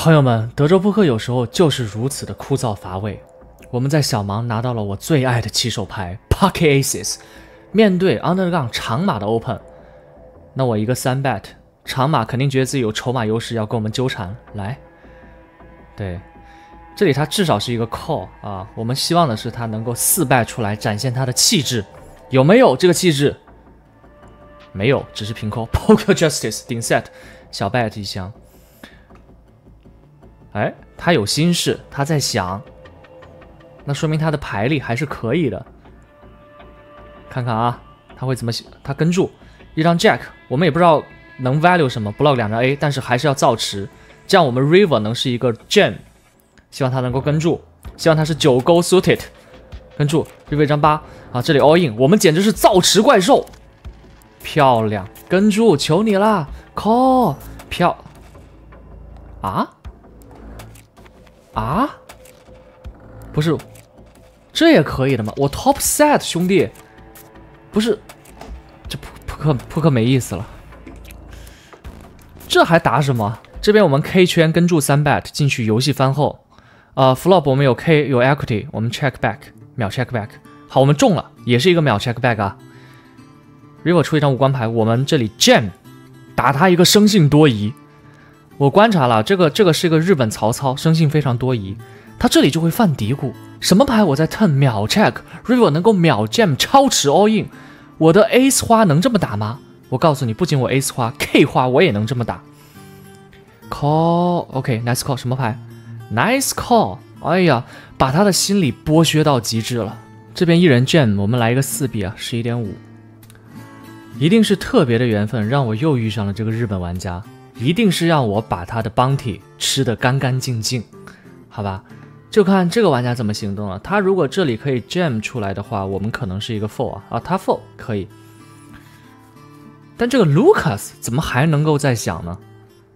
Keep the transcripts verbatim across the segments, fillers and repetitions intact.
朋友们，德州扑克有时候就是如此的枯燥乏味。我们在小盲拿到了我最爱的起手牌 Pocket Aces， 面对 Undergun 长马的 Open， 那我一个三 bet， 长马肯定觉得自己有筹码优势，要跟我们纠缠。来，对，这里他至少是一个 call 啊，我们希望的是他能够四 bet 出来，展现他的气质。有没有这个气质？没有，只是平 call。Poker Justice 顶 set 小 bet 一箱。哎，他有心事，他在想，那说明他的牌力还是可以的。看看啊，他会怎么写？他跟注一张 Jack， 我们也不知道能 value 什么 ，block 两张 A， 但是还是要造持，这样我们 River 能是一个 Jam， 希望他能够跟注，希望他是九勾 suited， 跟注 River 一张八啊，这里 all in， 我们简直是造持怪兽，漂亮，跟注，求你啦 ，call， 漂，啊？啊，不是，这也可以的吗？我 top set 兄弟，不是，这扑扑克扑克没意思了，这还打什么？这边我们 K 圈跟注三 bet 进去游戏番后，呃 flop 我们有 K 有 equity， 我们 check back 秒 check back， 好，我们中了，也是一个秒 check back 啊。River 出一张无关牌，我们这里 jam 打他一个生性多疑。我观察了，这个这个是一个日本曹操，生性非常多疑，他这里就会犯嘀咕，什么牌我在 turn 秒 check，River 能够秒 jam 超持 all in， 我的 ace 花能这么打吗？我告诉你，不仅我 ace 花 K 花我也能这么打。call OK nice call 什么牌 ？nice call， 哎呀，把他的心理剥削到极致了。这边一人 jam， 我们来一个四 B 啊， 十一点五， 一定是特别的缘分让我又遇上了这个日本玩家。一定是让我把他的 bounty 吃得干干净净，好吧？就看这个玩家怎么行动了。他如果这里可以 jam 出来的话，我们可能是一个 fold 啊，啊，他 fold 可以。但这个 Lucas 怎么还能够在想呢？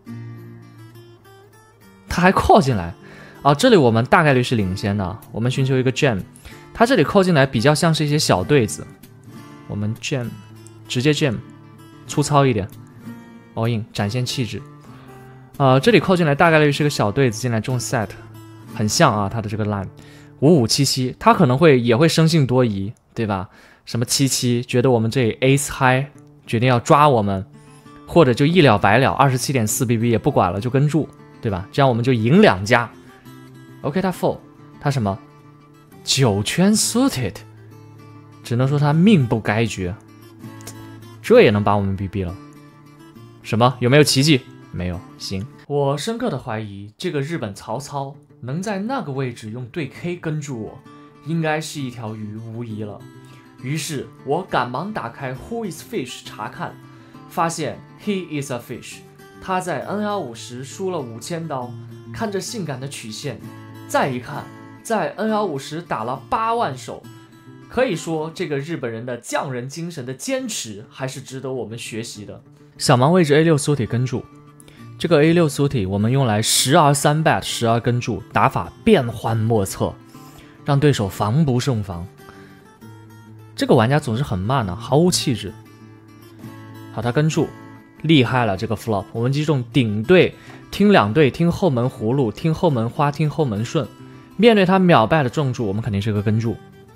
他还 call 进来啊！这里我们大概率是领先的，我们寻求一个 jam。他这里 call 进来比较像是一些小对子，我们 jam 直接 jam， 粗糙一点。all in 展现气质，呃，这里扣进来大概率是个小对子进来中 set， 很像啊，他的这个 line 五五七七，他可能会也会生性多疑，对吧？什么七七，觉得我们这里 ace high， 决定要抓我们，或者就一了百了， 二十七点四 B B 也不管了，就跟注，对吧？这样我们就赢两家。OK， 他 fold， 他什么九圈 suited， 只能说他命不该绝，这也能把我们逼逼了。什么？有没有奇迹？没有。行，我深刻的怀疑这个日本曹操能在那个位置用对 K 跟住我，应该是一条鱼无疑了。于是我赶忙打开 Who is Fish 查看，发现 He is a fish。他在 N L 五十输了五千刀，看着性感的曲线，再一看，在 N L 五十打了八万手。可以说，这个日本人的匠人精神的坚持还是值得我们学习的。小盲位置 A 六 suited 跟注，这个 A 六 suited 我们用来时而三 bet， 时而跟注，打法变幻莫测，让对手防不胜防。这个玩家总是很慢呢、啊，毫无气质。好，他跟注，厉害了这个 flop， 我们击中顶对，听两对，听后门葫芦，听后门花，听后门顺。面对他秒 bet 的重注，我们肯定是个跟注。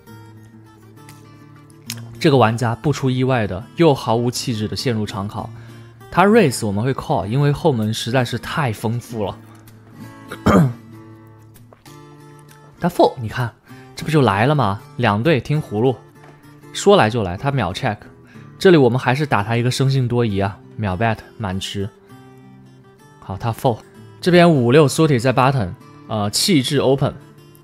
这个玩家不出意外的又毫无气质的陷入长考。他 raise 我们会 call， 因为后门实在是太丰富了。他 fold， 你看这不就来了吗？两对听葫芦，说来就来，他秒 check。这里我们还是打他一个生性多疑啊，秒 bet 满持。好，他 fold。这边五六 suited 在 button， 呃，气质 open。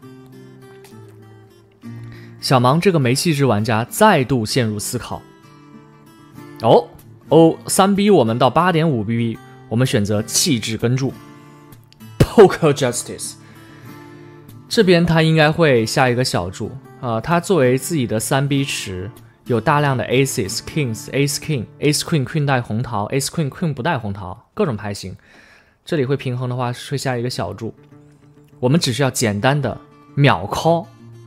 小盲这个没气质玩家再度陷入思考。哦。哦 ，三 B 我们到 八点五 B B， 我们选择气质跟注 ，Poker Justice。这边他应该会下一个小注啊、呃，他作为自己的三 B 池，有大量的 Aces、Kings、Ace King、Ace Queen、Queen 带红桃、Ace Queen、Queen 不带红桃，各种牌型。这里会平衡的话，会下一个小注。我们只需要简单的秒 call，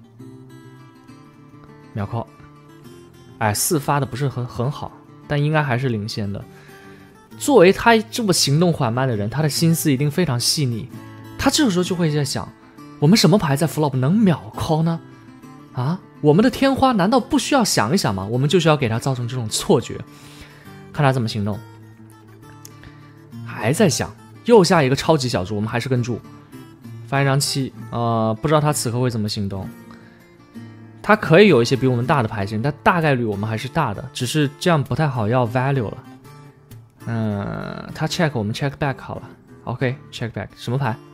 秒 call。哎，四发的不是很很好。但应该还是领先的。作为他这么行动缓慢的人，他的心思一定非常细腻。 他这个时候就会在想，我们什么牌在 flop 能秒 call 呢？啊，我们的天花难道不需要想一想吗？我们就是要给他造成这种错觉，看他怎么行动。还在想，又下一个超级小注，我们还是跟注，发一张七，呃，不知道他此刻会怎么行动。他可以有一些比我们大的牌型，但大概率我们还是大的，只是这样不太好要 value 了。嗯、呃，他 check 我们 check back 好了 ，OK check back 什么牌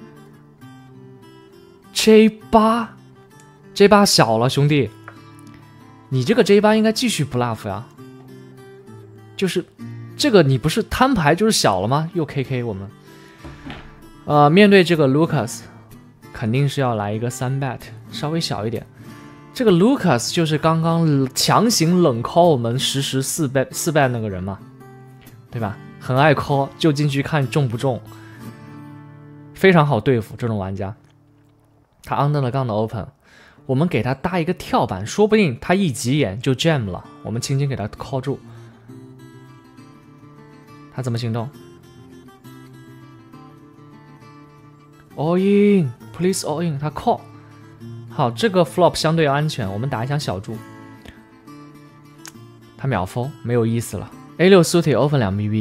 ？J 八 ，J 八小了，兄弟，你这个 J 八应该继续 bluff 呀，就是这个你不是摊牌就是小了吗？又 K K 我们，呃，面对这个 Lucas， 肯定是要来一个三 bet， 稍微小一点。这个 Lucas 就是刚刚强行冷 call 我们实时四 bet 四 bet 那个人嘛，对吧？很爱 call， 就进去看中不中，非常好对付这种玩家。他 under 了杠的 open， 我们给他搭一个跳板，说不定他一急眼就 jam 了，我们轻轻给他 call 住。他怎么行动 ？all in， please all in， 他 call。好，这个 flop 相对安全，我们打一响小注。他秒 fold， 没有意思了。A 六 suited open 两 B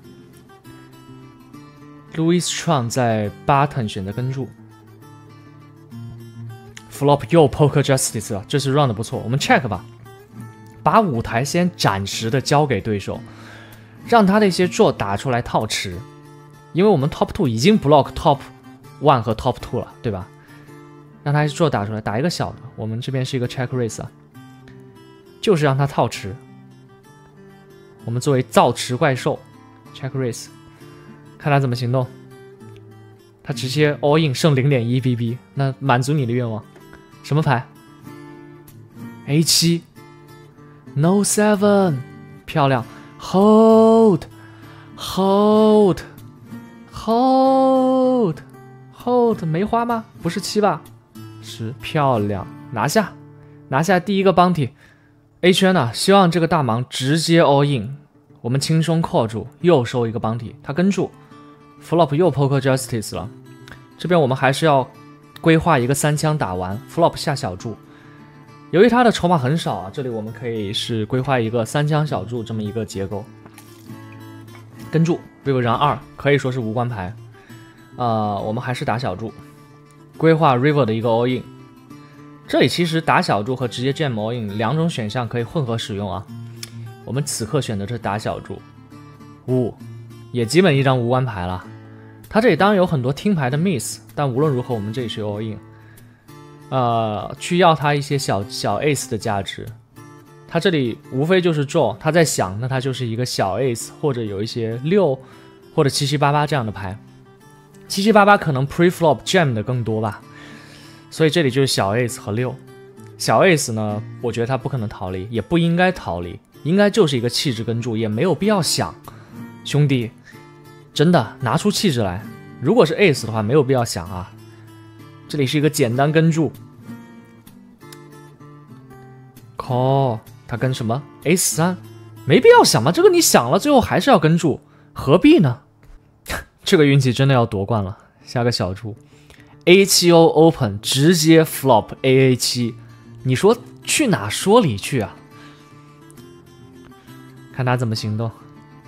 B。Louis Tron 在 button 选择跟注。flop 又 poker justice 了，这次 run 的不错，我们 check 吧，把舞台先暂时的交给对手，让他的一些 draw 打出来套池，因为我们 top two 已经 block top one 和 top two 了，对吧？让他做打出来，打一个小的。我们这边是一个 check raise 啊，就是让他套池。我们作为造池怪兽 check raise， 看他怎么行动。他直接 all in 剩 零点一 B B， 那满足你的愿望。什么牌 ？A 七 ，No seven， 漂亮 ，Hold Hold Hold Hold 没花吗？不是七吧？是，漂亮，拿下，拿下第一个 bounty。A 圈呢、啊，希望这个大盲直接 all in， 我们轻松 call 住，又收一个 bounty， 他跟住 ，flop 又 poker justice 了。这边我们还是要规划一个三枪打完 ，flop 下小注。由于他的筹码很少啊，这里我们可以是规划一个三枪小注这么一个结构。跟住 river 让二，可以说是无关牌。呃，我们还是打小注。规划 river 的一个 all in， 这里其实打小注和直接 jam all in 两种选项可以混合使用啊。我们此刻选择是打小注，五也基本一张无关牌了。他这里当然有很多听牌的 miss， 但无论如何我们这里是 all in， 呃，去要他一些小小 ace 的价值。他这里无非就是 draw， 他在想，那他就是一个小 ace 或者有一些六或者七七八八这样的牌。七七八八可能 pre-flop jam 的更多吧，所以这里就是小 ace 和六。小 ace 呢，我觉得他不可能逃离，也不应该逃离，应该就是一个气质跟注，也没有必要想。兄弟，真的拿出气质来。如果是 ace 的话，没有必要想啊。这里是一个简单跟注 ，call， 他跟什么 A 三，没必要想嘛，这个你想了，最后还是要跟注，何必呢？这个运气真的要夺冠了，下个小注 A 七 O open 直接 flop A A 七， 你说去哪说理去啊？看他怎么行动，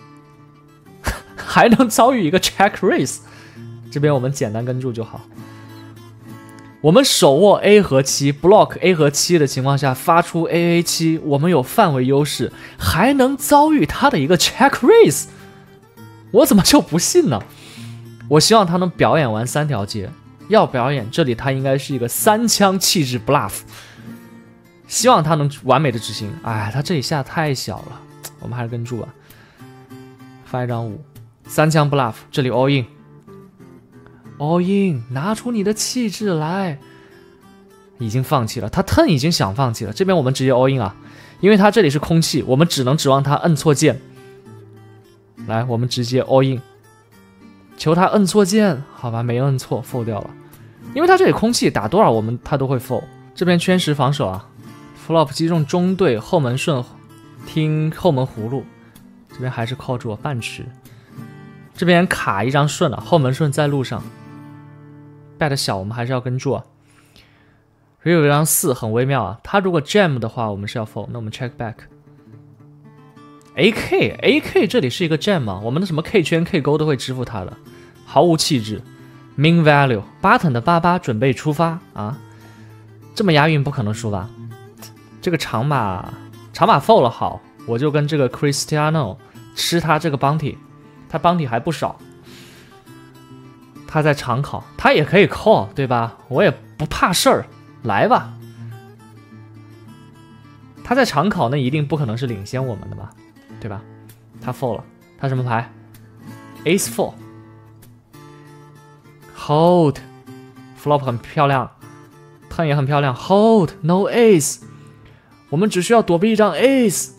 还能遭遇一个 check raise， 这边我们简单跟注就好。我们手握 A 和七 block A 和七的情况下发出 A A 七， 我们有范围优势，还能遭遇他的一个 check raise， 我怎么就不信呢？我希望他能表演完三条街，要表演这里他应该是一个三枪气质 bluff， 希望他能完美的执行。哎，他这里下太小了，我们还是跟注吧。发一张五，三枪 bluff， 这里 all in， all in， 拿出你的气质来。已经放弃了，他 turn 已经想放弃了，这边我们直接 all in 啊，因为他这里是空气，我们只能指望他摁错键。来，我们直接 all in。求他摁错键，好吧，没摁错 ，fold 掉了。因为他这里空气打多少我们他都会 fold。这边圈十防守啊 ，flop 击中中队后门顺，听后门葫芦，这边还是靠住半池。这边卡一张顺了，后门顺在路上。 bet 小，我们还是要跟住啊。所以有一张四很微妙啊，他如果 jam 的话，我们是要 fold， 那我们 check back。A K A K 这里是一个 jam 啊，我们的什么 K 圈 K 勾都会支付他的，毫无气质。Min value button 的八八准备出发啊，这么押韵不可能输吧？这个长马长马 fold 了好，我就跟这个 Cristiano 吃他这个 bounty， 他 bounty 还不少。他在长考，他也可以 call 对吧？我也不怕事儿，来吧。他在长考，那一定不可能是领先我们的吧？对吧？他 fold 了，他什么牌 ？Ace four。Hold flop 很漂亮 turn 也很漂亮 Hold no ace 我们只需要躲避一张 ace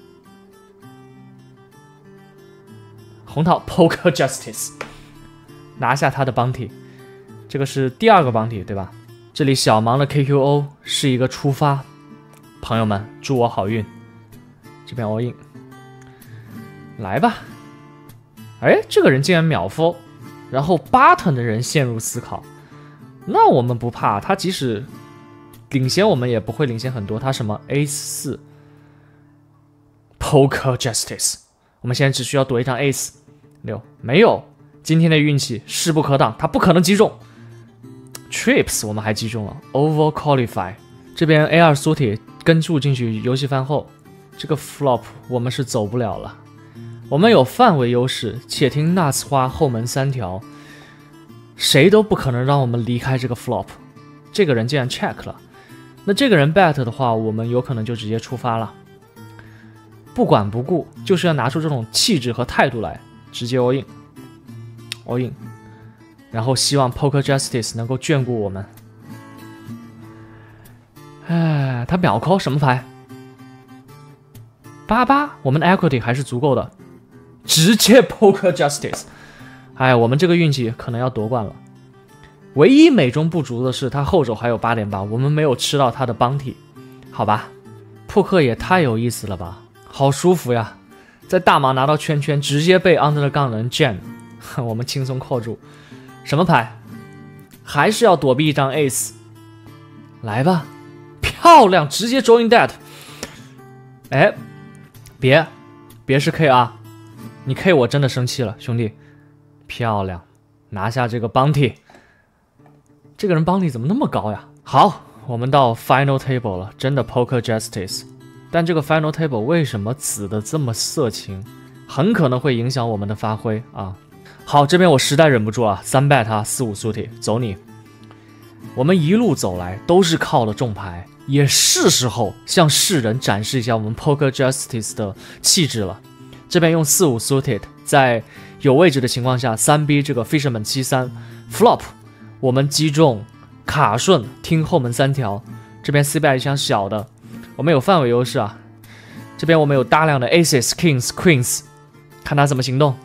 红桃 Poker Justice 拿下他的 bounty 这个是第二个 bounty 对吧？这里小盲的 K Q O 是一个出发，朋友们祝我好运，这边 all in 来吧。哎，这个人竟然秒 fold，然后 button 的人陷入思考，那我们不怕，他即使领先我们也不会领先很多。他什么 ace 四 Poker Justice 我们现在只需要躲一张 ace 六，没有，今天的运气势不可挡，他不可能击中。Trips 我们还击中了 Over Qualify 这边 A 二 suited 跟注进去游戏番后，这个 flop 我们是走不了了。我们有范围优势，且听 nuts 花后门三条，谁都不可能让我们离开这个 flop。这个人竟然 check 了，那这个人 bet 的话，我们有可能就直接出发了，不管不顾，就是要拿出这种气质和态度来，直接 all in all in， 然后希望 Poker Justice 能够眷顾我们。哎，他秒 call 什么牌？八八，我们的 equity 还是足够的。直接 Poker Justice， 哎，我们这个运气可能要夺冠了。唯一美中不足的是，他后手还有 八点八， 我们没有吃到他的 bounty， 好吧？扑克也太有意思了吧，好舒服呀！在大盲拿到圈圈，直接被 under 的杠人 jam， 我们轻松扣住。什么牌？还是要躲避一张 ace， 来吧，漂亮，直接 join that。哎，别，别是 K 啊！你 K 我真的生气了，兄弟，漂亮，拿下这个 bounty。这个人 bounty 怎么那么高呀？好，我们到 final table 了，真的 Poker Justice。但这个 final table 为什么紫的这么色情？很可能会影响我们的发挥啊。好，这边我实在忍不住啊，三 bet 他四五 suited， 走你。我们一路走来都是靠了重牌，也是时候向世人展示一下我们 Poker Justice 的气质了。这边用四五 suited， 在有位置的情况下，三 B 这个 Fisherman 七三 flop， 我们击中卡顺，听后门三条。这边 C bet 一箱小的，我们有范围优势啊。这边我们有大量的 aces kings queens， 看他怎么行动。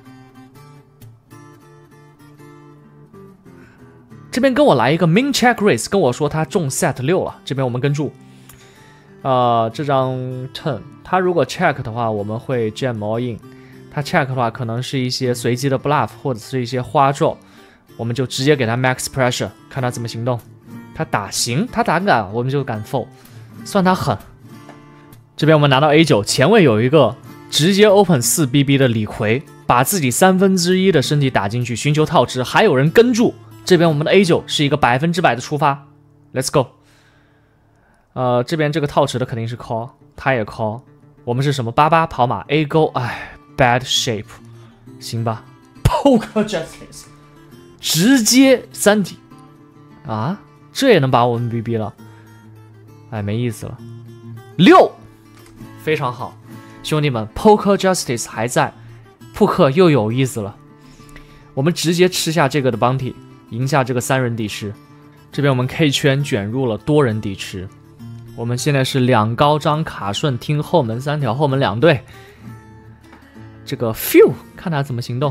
这边跟我来一个 min check raise， 跟我说他中 set 六了，这边我们跟住。呃，这张 turn， 他如果 check 的话，我们会 jam all in。他 check 的话，可能是一些随机的 bluff 或者是一些花咒，我们就直接给他 max pressure， 看他怎么行动。他打行，他打敢，我们就敢 fold， 算他狠。这边我们拿到 A 九， 前位有一个直接 open 四 B B 的李逵，把自己三分之一的身体打进去，寻求套吃，还有人跟住。这边我们的 A 九 是一个百分之百的出发 ，Let's go。呃，这边这个套池的肯定是 call， 他也 call， 我们是什么八八跑马 A 勾，哎 ，bad shape， 行吧 ，Poker Justice， 直接三体啊，这也能把我们逼逼了，哎，没意思了，六，非常好，兄弟们 ，Poker Justice 还在，扑克又有意思了，我们直接吃下这个的 bounty， 赢下这个三人底池，这边我们 K 圈卷入了多人底池。我们现在是两高张卡顺听后门三条，后门两对。这个 few 看他怎么行动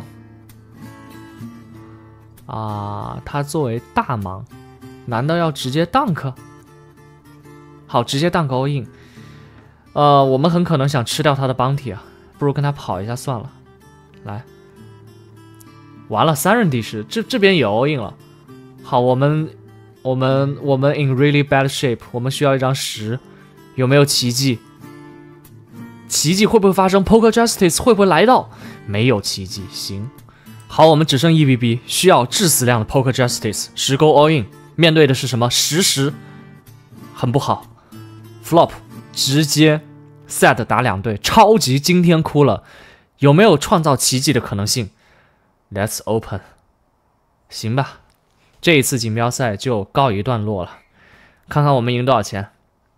啊？他作为大盲，难道要直接 dunk？ 好，直接 dunk all in。呃，我们很可能想吃掉他的 bounty 啊，不如跟他跑一下算了。来，完了，三人底池，这这边也 all in 了。 好，我们我们我们 in really bad shape， 我们需要一张十，有没有奇迹？奇迹会不会发生 ？Poker Justice 会不会来到？没有奇迹，行。好，我们只剩 E V B， 需要致死量的 Poker Justice， 十勾 all in， 面对的是什么？十十，很不好。Flop， 直接 set 打两对，超级惊天哭了，有没有创造奇迹的可能性 ？Let's open， 行吧，这一次锦标赛就告一段落了。看看我们赢多少钱？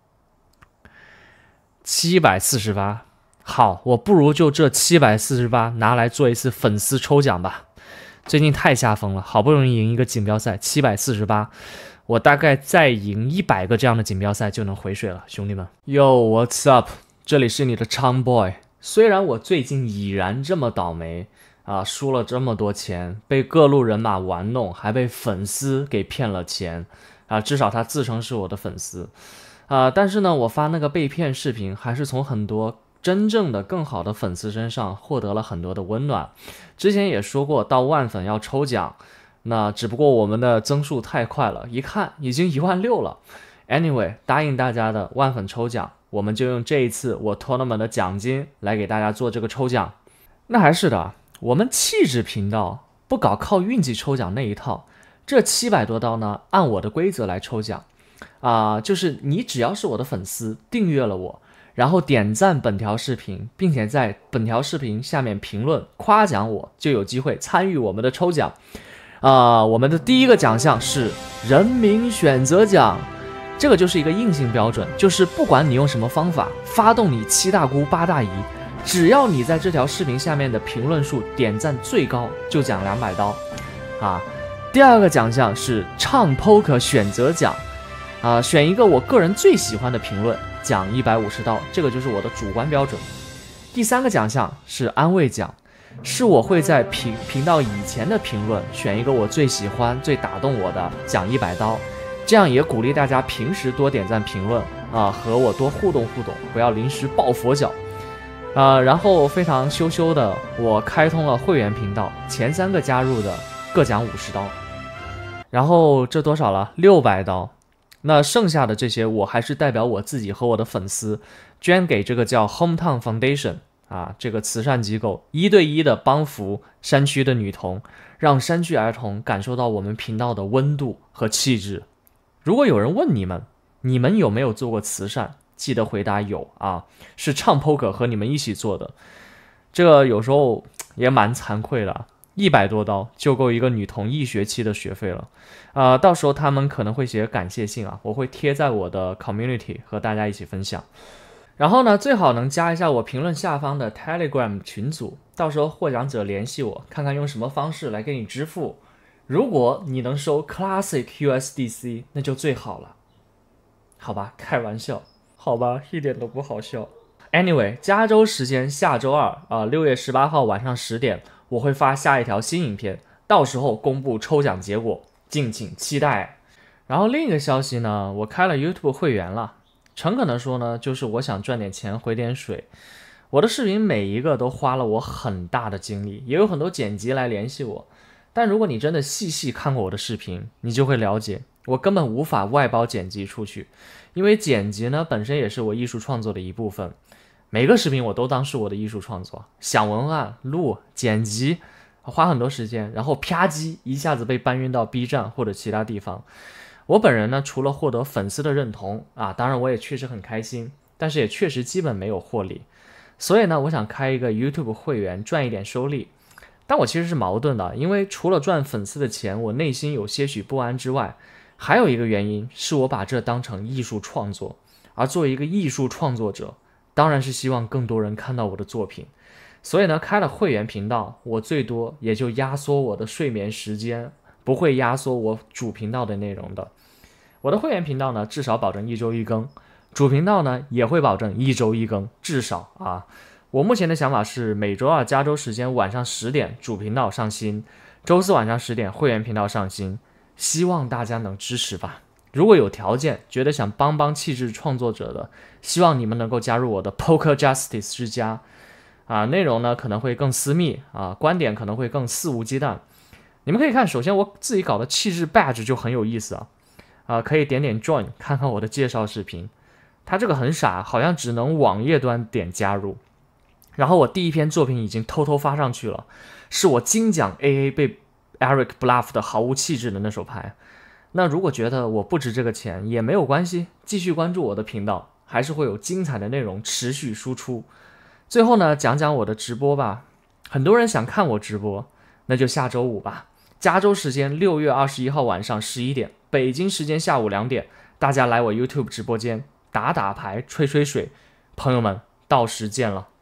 七百四十八。好，我不如就这七百四十八拿来做一次粉丝抽奖吧。最近太下风了，好不容易赢一个锦标赛，七百四十八，我大概再赢一百个这样的锦标赛就能回水了，兄弟们。Yo, what's up？ 这里是你的昌 boy。虽然我最近已然这么倒霉啊，输了这么多钱，被各路人马玩弄，还被粉丝给骗了钱啊，至少他自称是我的粉丝啊，但是呢，我发那个被骗视频，还是从很多真正的更好的粉丝身上获得了很多的温暖。之前也说过到万粉要抽奖，那只不过我们的增速太快了，一看已经一万六了。Anyway， 答应大家的万粉抽奖，我们就用这一次我 tournament 的奖金来给大家做这个抽奖。那还是的，我们气质频道不搞靠运气抽奖那一套，这七百多刀呢，按我的规则来抽奖啊、呃，就是你只要是我的粉丝，订阅了我，然后点赞本条视频，并且在本条视频下面评论夸奖我，就有机会参与我们的抽奖。啊、呃，我们的第一个奖项是人民选择奖，这个就是一个硬性标准，就是不管你用什么方法发动你七大姑八大姨，只要你在这条视频下面的评论数点赞最高，就奖两百刀啊。第二个奖项是唱 Poker 选择奖，啊，选一个我个人最喜欢的评论，奖一百五十刀，这个就是我的主观标准。第三个奖项是安慰奖，是我会在频频道以前的评论选一个我最喜欢、最打动我的，奖一百刀。这样也鼓励大家平时多点赞评论啊，和我多互动互动，不要临时抱佛脚。啊，然后非常羞羞的，我开通了会员频道，前三个加入的各奖五十刀，然后这多少了？六百刀。那剩下的这些，我还是代表我自己和我的粉丝捐给这个叫 Hometown Foundation 啊，这个慈善机构，一对一的帮扶山区的女童，让山区儿童感受到我们频道的温度和气质。如果有人问你们，你们有没有做过慈善？记得回答有啊，是唱 Poker 和你们一起做的。这个有时候也蛮惭愧的，一百多刀就够一个女童一学期的学费了。啊、呃，到时候他们可能会写感谢信啊，我会贴在我的 community 和大家一起分享。然后呢，最好能加一下我评论下方的 Telegram 群组，到时候获奖者联系我，看看用什么方式来给你支付。如果你能收 Classic U S D C， 那就最好了。好吧，开玩笑。好吧，一点都不好笑。Anyway， 加州时间下周二啊，六月十八号晚上十点，我会发下一条新影片，到时候公布抽奖结果，敬请期待。然后另一个消息呢，我开了 YouTube 会员了。诚恳的说呢，就是我想赚点钱回点水。我的视频每一个都花了我很大的精力，也有很多剪辑来联系我。但如果你真的细细看过我的视频，你就会了解，我根本无法外包剪辑出去。因为剪辑呢本身也是我艺术创作的一部分，每个视频我都当是我的艺术创作，想文案、录、剪辑，花很多时间，然后啪叽一下子被搬运到 B 站或者其他地方。我本人呢，除了获得粉丝的认同啊，当然我也确实很开心，但是也确实基本没有获利。所以呢，我想开一个 YouTube 会员赚一点收益。但我其实是矛盾的，因为除了赚粉丝的钱，我内心有些许不安之外，还有一个原因是我把这当成艺术创作，而作为一个艺术创作者，当然是希望更多人看到我的作品。所以呢，开了会员频道，我最多也就压缩我的睡眠时间，不会压缩我主频道的内容的。我的会员频道呢，至少保证一周一更，主频道呢也会保证一周一更，至少啊。我目前的想法是每周二加州时间晚上十点主频道上新，周四晚上十点会员频道上新。希望大家能支持吧。如果有条件，觉得想帮帮气质创作者的，希望你们能够加入我的 Poker Justice 之家。啊，内容呢可能会更私密啊，观点可能会更肆无忌惮。 你们可以看，首先我自己搞的气质 badge 就很有意思啊，啊、呃，可以点点 join 看看我的介绍视频。它这个很傻，好像只能网页端点加入。然后我第一篇作品已经偷偷发上去了，是我金奖 A A 被 Eric Bluff 的毫无气质的那手牌。那如果觉得我不值这个钱也没有关系，继续关注我的频道，还是会有精彩的内容持续输出。最后呢，讲讲我的直播吧。很多人想看我直播，那就下周五吧。加州时间六月二十一号晚上十一点，北京时间下午两点，大家来我 YouTube 直播间打打牌、吹吹水，朋友们，到时见了。